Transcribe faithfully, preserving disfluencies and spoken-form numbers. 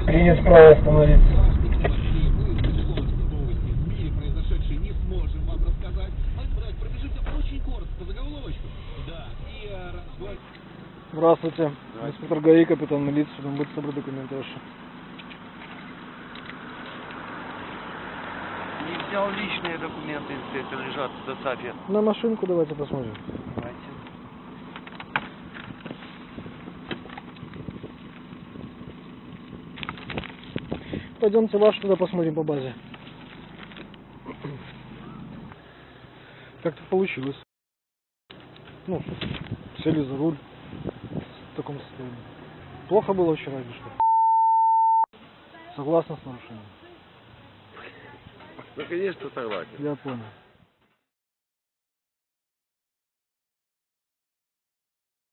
Принят право остановиться. Здравствуйте. Инспектор ГАИ, капитан милиции, там будет собрать документы ваши. Не взял личные документы, инспектор, лежат в досаде. На машинку давайте посмотрим. Давайте. Пойдемте вашу туда посмотрим по базе. Как так получилось? Ну, сели за руль в таком состоянии. Плохо было вчера или что? Согласна с нарушением? Ну, конечно, согласен. Я понял.